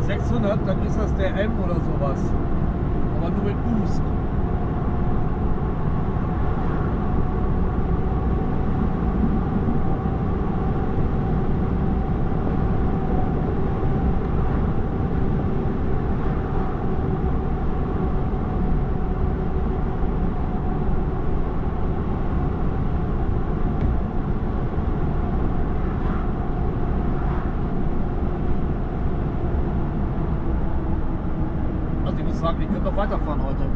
600, dann ist das der M oder sowas. Aber nur mit Boost. Ich könnte noch weiterfahren heute.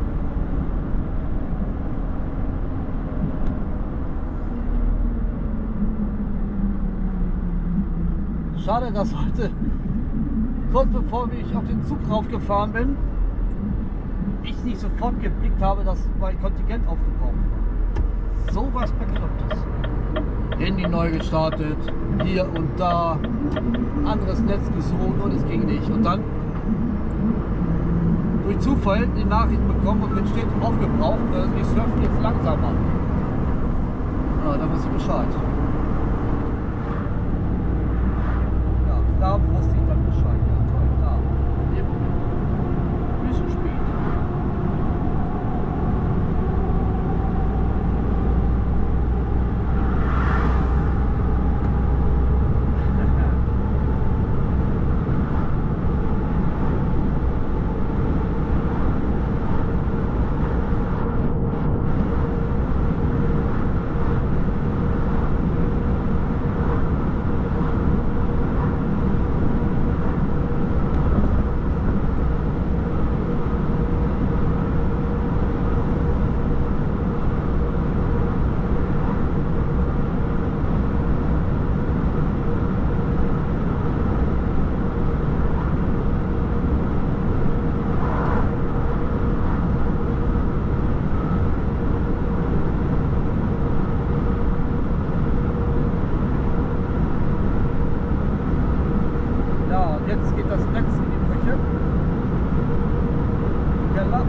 Schade, dass heute, kurz bevor ich auf den Zug raufgefahren bin, ich nicht sofort geblickt habe, dass mein Kontingent aufgebraucht war. So was Beklopptes. Handy neu gestartet, hier und da, anderes Netz gesucht und es ging nicht. Und dann durch Zufall die Nachricht bekommen und steht aufgebraucht, die surfen jetzt langsamer. Ja, da wisst ihr Bescheid. Ja, da wusste ich dann Bescheid. Ja, toll, da. Ein bisschen spät. Jetzt geht das Netz in die Brüche. Keller.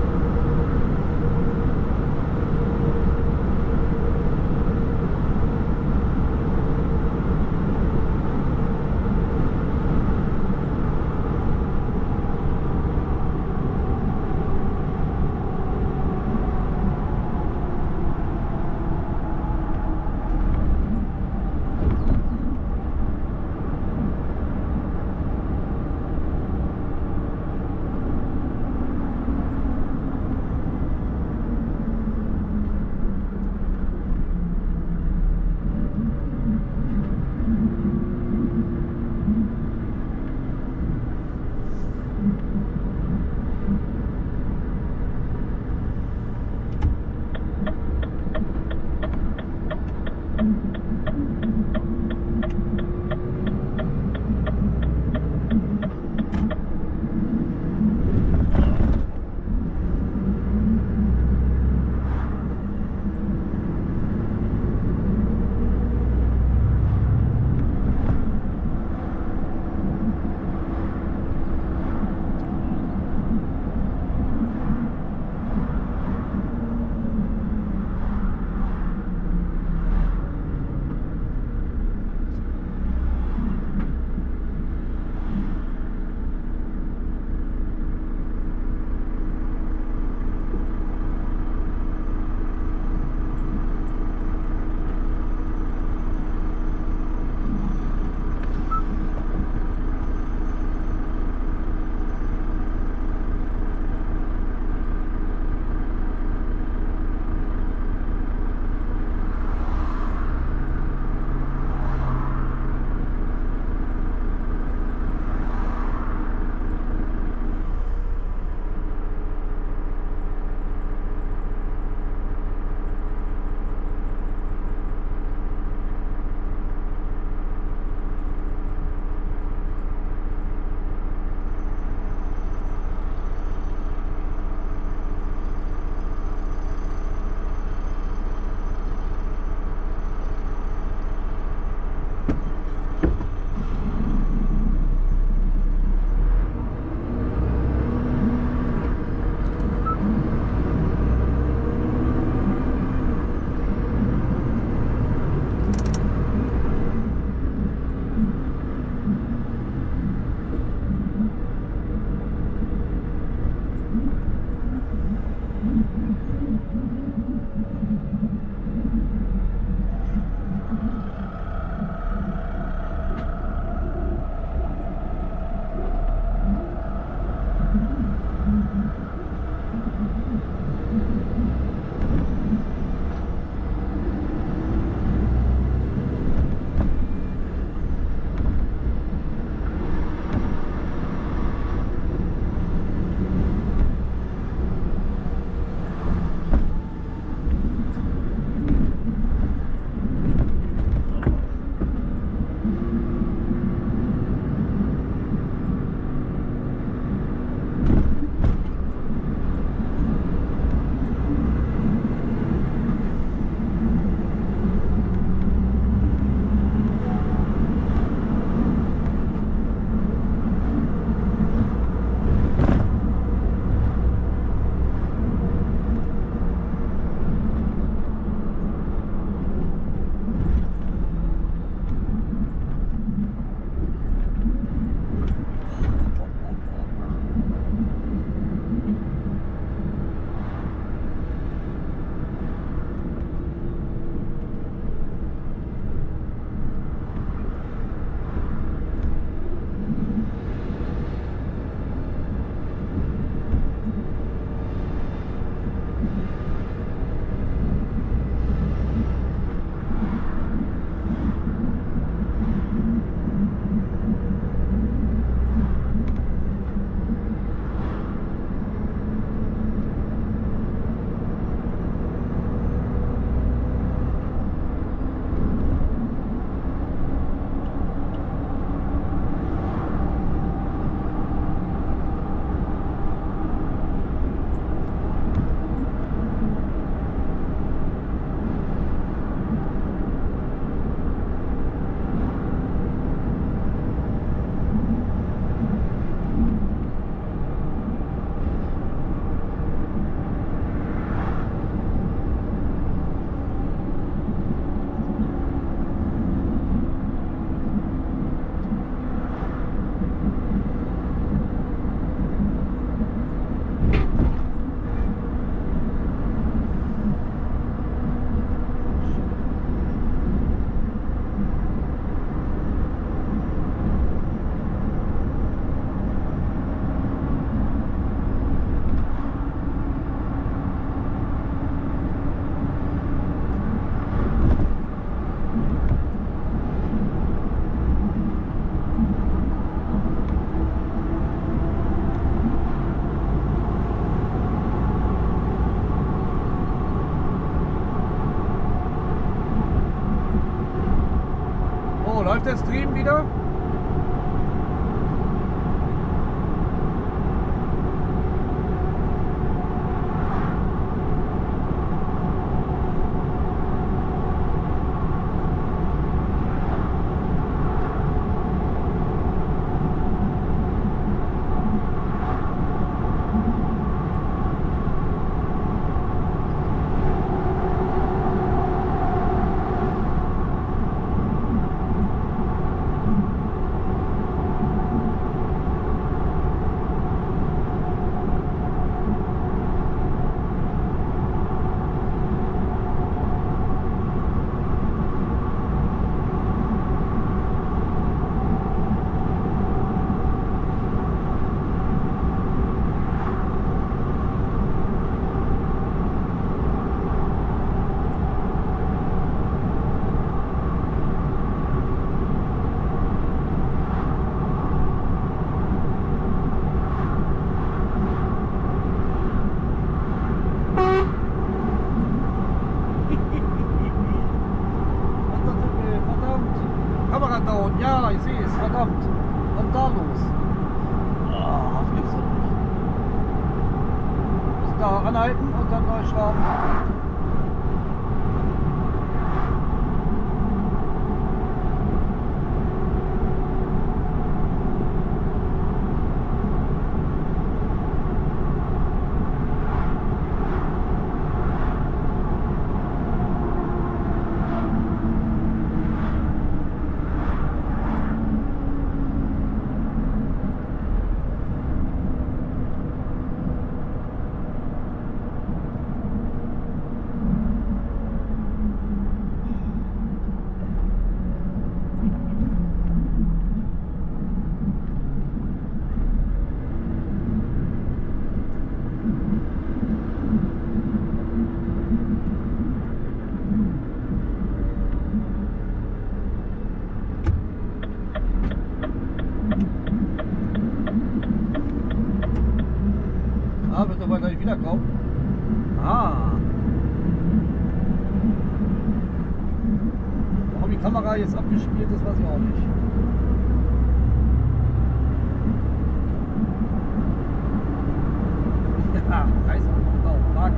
So, läuft der Stream wieder? Ja, ich sehe es, verdammt. Was ist da los? Ah, das gibt's doch nicht. Müssen da anhalten und dann neu starten. Wird aber gleich wieder kaufen. Warum die Kamera jetzt abgespielt ist, weiß ich auch nicht. Ja, Reisabbau, Markt.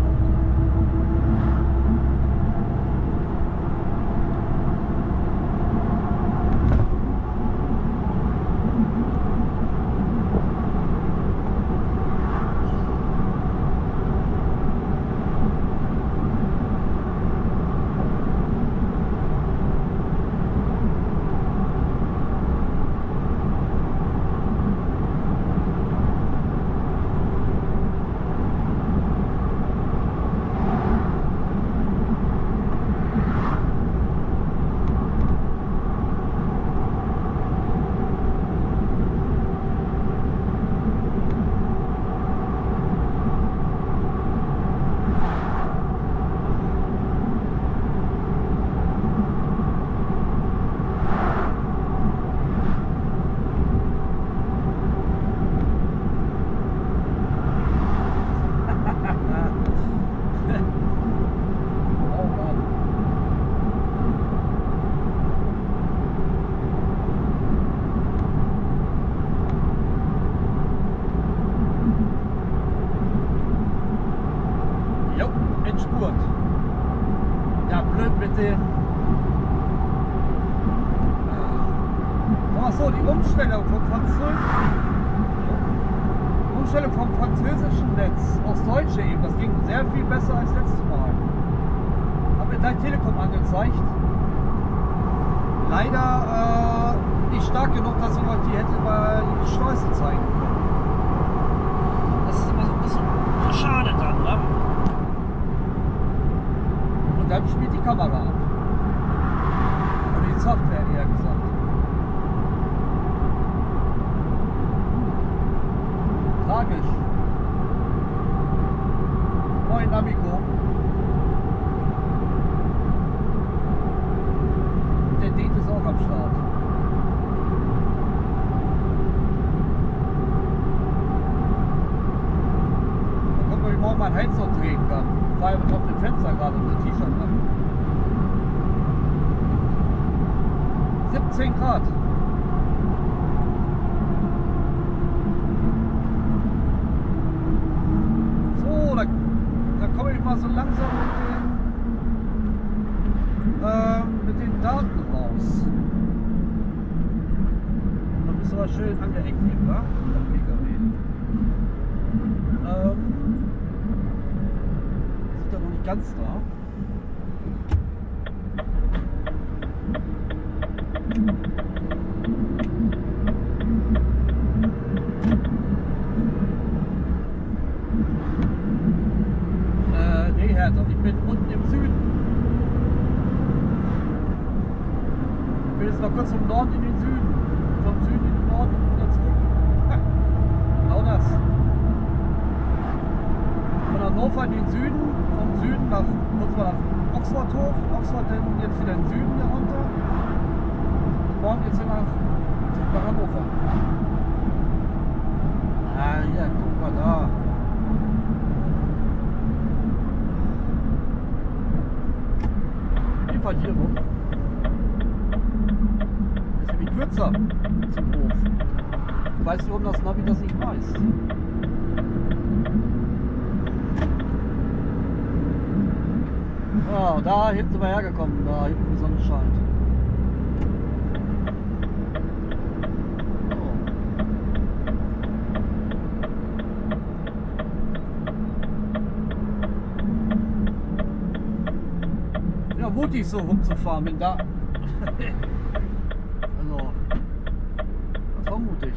Endspurt. Ja, blöd mit den. Ach so, die Umstellung vom französischen Netz aufs Deutsche eben. Das ging sehr viel besser als letztes Mal. Hat mir gleich Telekom angezeigt. Leider nicht stark genug, dass ich euch die hätte mal die Schleuse zeigen können. Das ist immer so ein bisschen schade dann, ne? Dann spielt die Kamera ab. Oder die Software eher gesagt. Tragisch. Moin Amigo. Der Date ist auch am Start. Mal gucken, ob ich morgen mal Heizung drehen kann. Ich war ja mit auf dem Fenster gerade und ein T-Shirt an. 17 Grad. So, da komme ich mal so langsam mit den Daten raus. Da bist du aber schön angeeckt hier, wa? Am PKW. Sind da noch nicht ganz da. Nee, Herr, ich bin unten im Süden. Ich bin jetzt mal kurz vom Norden in den Süden. Vom Süden in den Norden und wieder zurück. Ha, genau das. Von Hannover in den Süden, vom Süden nach, kurz mal nach Oxford hoch, Oxford dann jetzt wieder in den Süden herunter. Und morgen jetzt nach Hannover. Ah, ja, guck mal da. Hier rum. Das ist nämlich kürzer zum Hof. Ich weiß nicht, warum das Navi das nicht weiß. Ja, und da hinten sind wir hergekommen, da hinten die Sonne scheint. Mutig so rumzufahren, bin da. Also, das war mutig.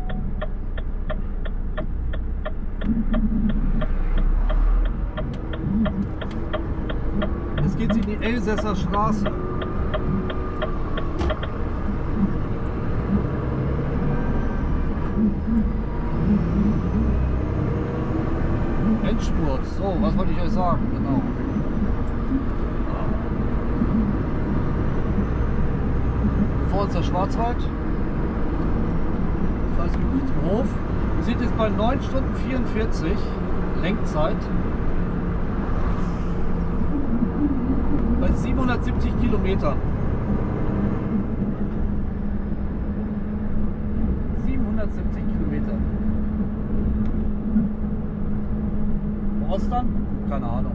Jetzt geht's in die Elsässer Straße. Endspurt. So, was wollte ich euch sagen? Genau. Vor uns der Schwarzwald. Das heißt, wir zum Hof. Wir sind jetzt bei 9 Stunden 44 Lenkzeit. Bei 770 Kilometern. 770 Kilometer. Wo ist dann? Keine Ahnung.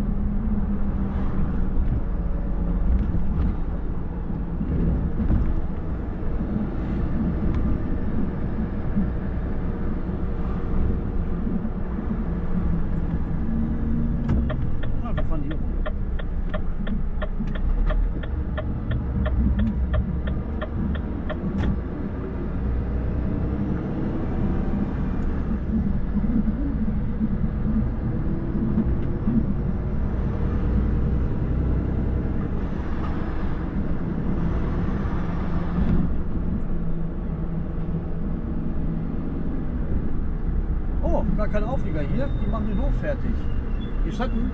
Gar kein Auflieger hier, die machen den Hof fertig. Hier standen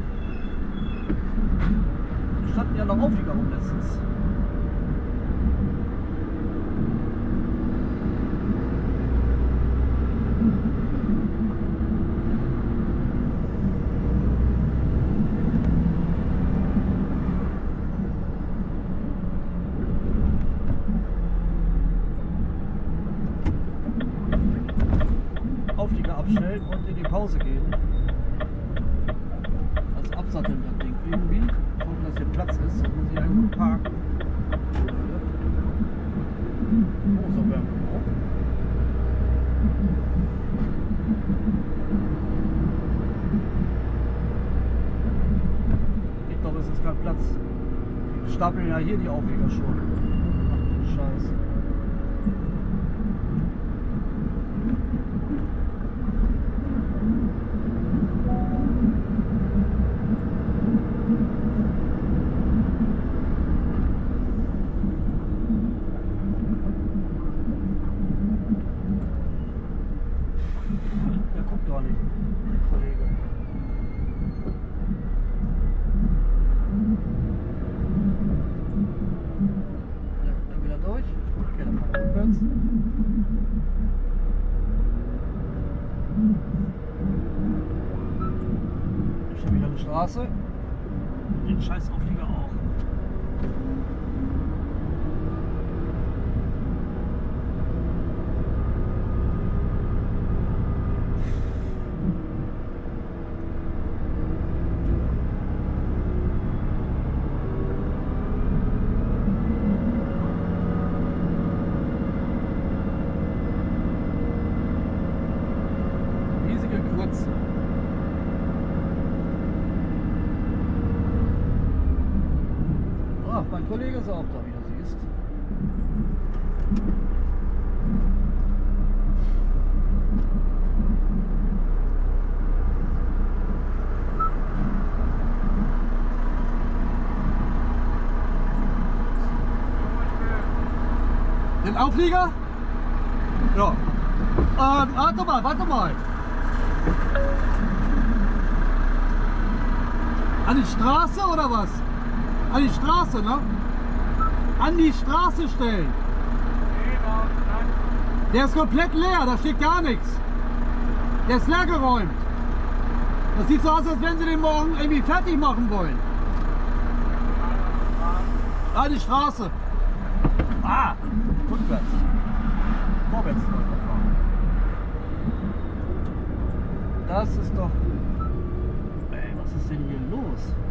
ja noch Auflieger rum letztens. Auflieger abstellen und in die Pause gehen. Also absatteln das Ding irgendwie. Hoffen, dass hier Platz ist. Dann muss ich irgendwo parken. Oh, so werden wir auch. Ich glaube, es ist kein Platz. Die stapeln ja hier die Auflieger schon. Ach du Scheiße. Ich stehe wieder an der Straße. Den scheiß Auflieger auch. Den Auflieger? Ja. Warte mal. An die Straße oder was? An die Straße, ne? An die Straße stellen. Der ist komplett leer, da steht gar nichts. Der ist leer geräumt. Das sieht so aus, als wenn sie den morgen irgendwie fertig machen wollen. An die Straße. Ah, rückwärts. Vorwärts fahren. Das ist doch... Ey, was ist denn hier los?